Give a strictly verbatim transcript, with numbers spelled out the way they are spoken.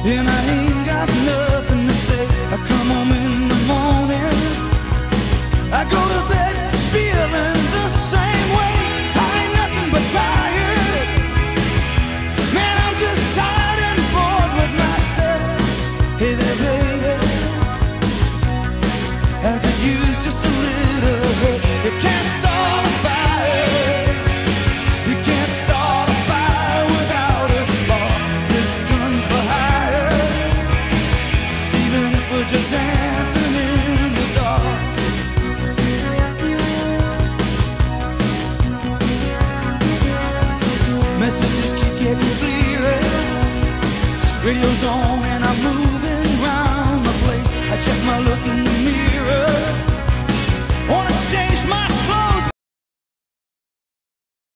and I ain't got nothing to say. I come home in the morning, I go to bed feeling the same way. I ain't nothing but tired, man, I'm just tired and bored with myself. Hey there, baby, I could use just a little help. You can't start a fire, you can't start a fire without a spark. This gun's for hire, even if we're just dancing in the dark. Messages keep getting clearer, radio's on and I'm moving round the place. I check my looking